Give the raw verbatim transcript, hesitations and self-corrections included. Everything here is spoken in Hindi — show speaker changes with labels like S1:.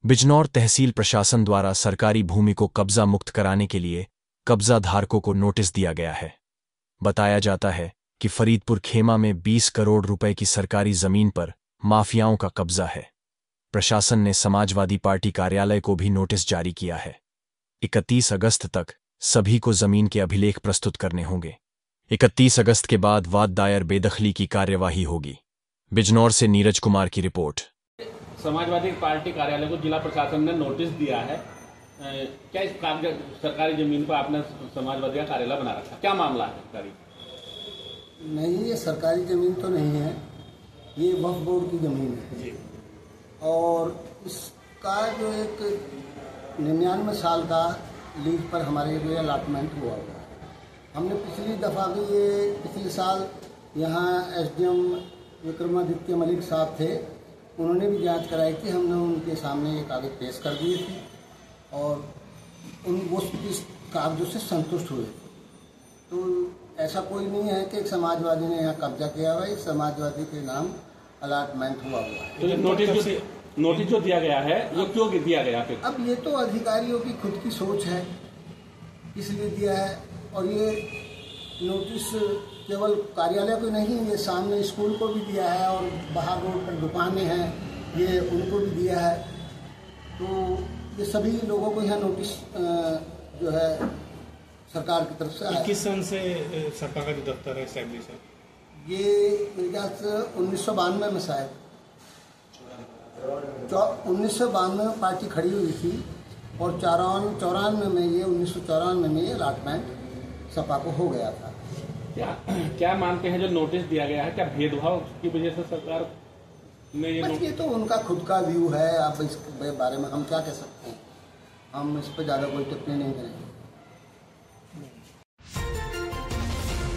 S1: बिजनौर तहसील प्रशासन द्वारा सरकारी भूमि को कब्जा मुक्त कराने के लिए कब्जा धारकों को नोटिस दिया गया है। बताया जाता है कि फरीदपुर खेमा में बीस करोड़ रुपए की सरकारी जमीन पर माफियाओं का कब्जा है। प्रशासन ने समाजवादी पार्टी कार्यालय को भी नोटिस जारी किया है। इकतीस अगस्त तक सभी को जमीन के अभिलेख प्रस्तुत करने होंगे। इकतीस अगस्त के बाद वाद दायर बेदखली की कार्यवाही होगी। बिजनौर से नीरज कुमार की रिपोर्ट।
S2: समाजवादी पार्टी कार्यालय को जिला प्रशासन ने नोटिस दिया है। क्या इस सरकारी जमीन पर आपने समाजवादी का कार्यालय बना रखा, क्या मामला है? सरकारी
S3: नहीं, ये सरकारी जमीन तो नहीं है, ये वक्फ बोर्ड की जमीन है जी। और इसका जो एक निन्यानवे साल का लीज पर हमारे लिए अलॉटमेंट हुआ हुआ है। हमने पिछली दफ़ा भी ये पिछले साल यहाँ एसडीएम विक्रमादित्य मलिक साहब थे, उन्होंने भी जांच कराई थी। हमने उनके सामने ये कागज पेश कर दिए थे और उन वो इस कागजों से संतुष्ट हुए थे। तो ऐसा कोई नहीं है कि समाजवादी ने यहाँ कब्जा किया हुआ है, समाजवादी के नाम अलॉटमेंट हुआ हुआ है।
S2: तो नोटिस जो नोटिस जो दिया गया है वो क्यों दिया गया फिर?
S3: अब ये तो अधिकारियों की खुद की सोच है, इसलिए दिया है। और ये नोटिस केवल कार्यालय को नहीं, ये सामने स्कूल को भी दिया है और बाहर रोड पर दुकानें हैं, ये उनको भी दिया है। तो ये सभी लोगों को यहाँ नोटिस जो है सरकार की तरफ से आया।
S4: किस सन से सरकार का जो दफ्तर है एस्टैब्लिश है?
S3: ये मेरे ख्याल से उन्नीस सौ बानवे में शायद उन्नीस सौ बानवे में पार्टी खड़ी हुई थी और चौरान चौरानवे में ये उन्नीस सौ चौरानवे में ये अलॉटमेंट सपा को हो गया था।
S2: क्या क्या मानते हैं जो नोटिस दिया गया है, क्या भेदभाव की वजह से सरकार ने ये
S3: बस ये तो उनका खुद का व्यू है। अब इस बारे में हम क्या कह सकते हैं, हम इस पर ज़्यादा कोई टिप्पणी नहीं करेंगे।